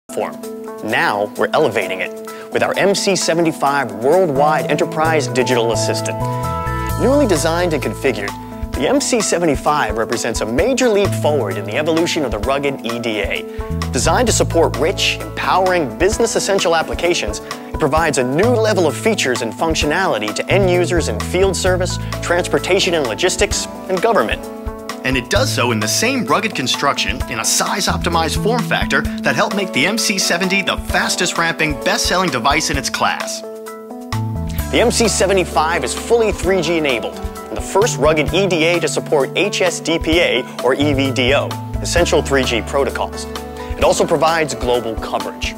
platform. Now we're elevating it with our MC75 Worldwide Enterprise Digital Assistant. Newly designed and configured, the MC75 represents a major leap forward in the evolution of the rugged EDA. Designed to support rich, empowering, business-essential applications, it provides a new level of features and functionality to end users in field service, transportation and logistics, and government. And it does so in the same rugged construction in a size-optimized form factor that helped make the MC70 the fastest-ramping, best-selling device in its class. The MC75 is fully 3G enabled, and the first rugged EDA to support HSDPA or EVDO, essential 3G protocols. It also provides global coverage.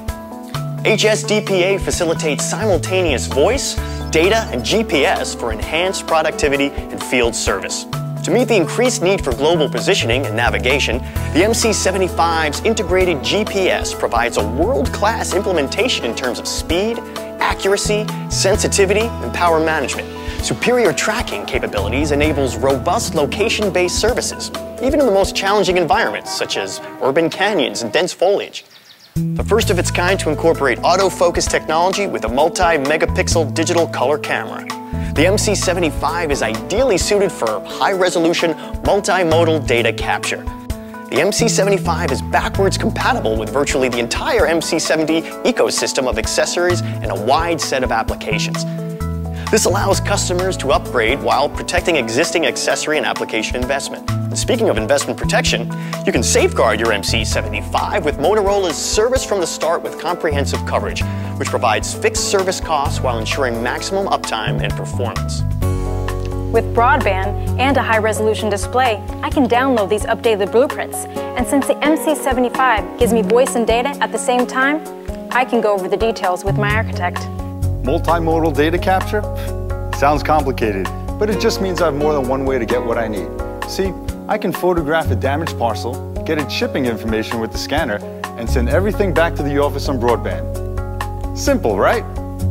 HSDPA facilitates simultaneous voice, data, and GPS for enhanced productivity and field service. To meet the increased need for global positioning and navigation, the MC75's integrated GPS provides a world-class implementation in terms of speed, accuracy, sensitivity, and power management. Superior tracking capabilities enables robust location-based services, even in the most challenging environments, such as urban canyons and dense foliage. The first of its kind to incorporate autofocus technology with a multi-megapixel digital color camera. The MC75 is ideally suited for high-resolution, multimodal data capture. The MC75 is backwards compatible with virtually the entire MC70 ecosystem of accessories and a wide set of applications. This allows customers to upgrade while protecting existing accessory and application investment. And speaking of investment protection, you can safeguard your MC75 with Motorola's Service from the Start with comprehensive coverage, which provides fixed service costs while ensuring maximum uptime and performance. With broadband and a high-resolution display, I can download these updated blueprints. And since the MC75 gives me voice and data at the same time, I can go over the details with my architect. Multimodal data capture? Sounds complicated, but it just means I have more than one way to get what I need. See, I can photograph a damaged parcel, get its shipping information with the scanner, and send everything back to the office on broadband. Simple, right?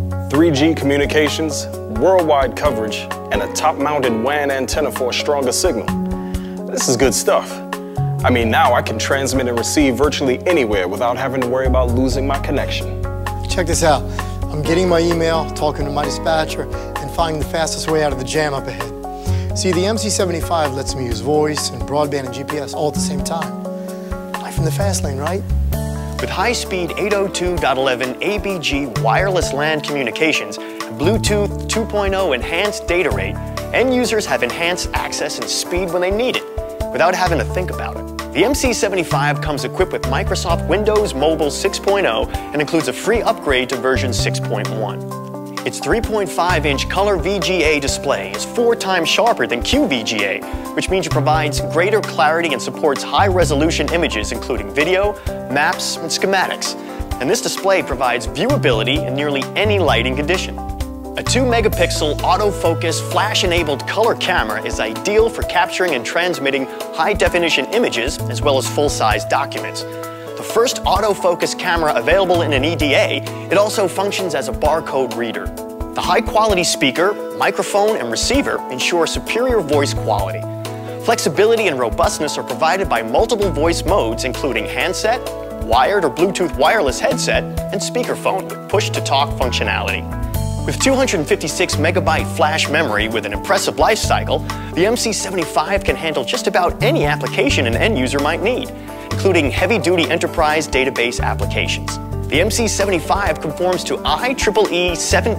3G communications, worldwide coverage, and a top-mounted WAN antenna for a stronger signal. This is good stuff. I mean, now I can transmit and receive virtually anywhere without having to worry about losing my connection. Check this out. I'm getting my email, talking to my dispatcher, and finding the fastest way out of the jam up ahead. See, the MC75 lets me use voice and broadband and GPS all at the same time. Life in the fast lane, right? With high-speed 802.11 ABG wireless LAN communications and Bluetooth 2.0 enhanced data rate, end users have enhanced access and speed when they need it, without having to think about it. The MC75 comes equipped with Microsoft Windows Mobile 6.0 and includes a free upgrade to version 6.1. Its 3.5-inch color VGA display is 4 times sharper than QVGA, which means it provides greater clarity and supports high-resolution images including video, maps, and schematics. And this display provides viewability in nearly any lighting condition. A 2-megapixel autofocus flash-enabled color camera is ideal for capturing and transmitting high-definition images as well as full-size documents. The first autofocus camera available in an EDA, it also functions as a barcode reader. The high-quality speaker, microphone, and receiver ensure superior voice quality. Flexibility and robustness are provided by multiple voice modes including handset, wired or Bluetooth wireless headset, and speakerphone with push-to-talk functionality. With 256 megabyte flash memory with an impressive life cycle, the MC75 can handle just about any application an end user might need, including heavy-duty enterprise database applications. The MC75 conforms to IEEE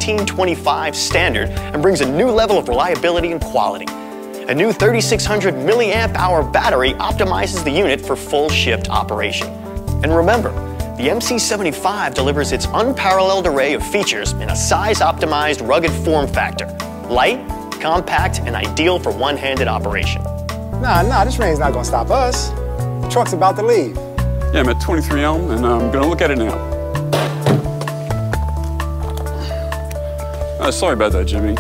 1725 standard and brings a new level of reliability and quality. A new 3600 milliamp hour battery optimizes the unit for full shift operation. And remember, the MC75 delivers its unparalleled array of features in a size-optimized rugged form factor. Light, compact, and ideal for one-handed operation. Nah, this rain's not gonna stop us. The truck's about to leave. Yeah, I'm at 23 Elm, and I'm gonna look at it now. Sorry about that, Jimmy.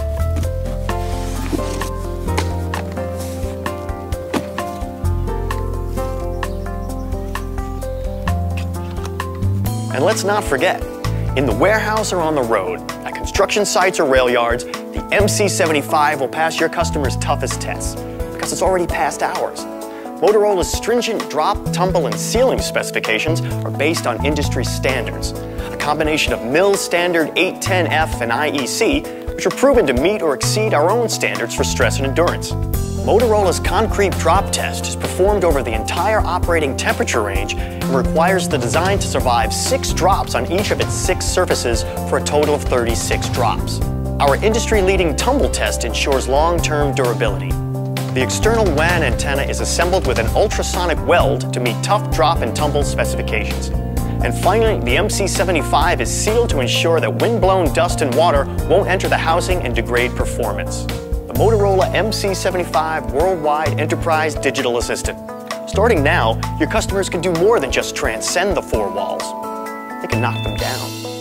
And let's not forget, in the warehouse or on the road, at construction sites or rail yards, the MC75 will pass your customers' toughest tests because it's already passed ours. Motorola's stringent drop, tumble, and sealing specifications are based on industry standards, a combination of MIL Standard 810F and IEC, which are proven to meet or exceed our own standards for stress and endurance. Motorola's concrete drop test is performed over the entire operating temperature range and requires the design to survive 6 drops on each of its 6 surfaces for a total of 36 drops. Our industry-leading tumble test ensures long-term durability. The external WAN antenna is assembled with an ultrasonic weld to meet tough drop and tumble specifications. And finally, the MC75 is sealed to ensure that wind-blown dust and water won't enter the housing and degrade performance. The Motorola MC75 Worldwide Enterprise Digital Assistant. Starting now, your customers can do more than just transcend the 4 walls. They can knock them down.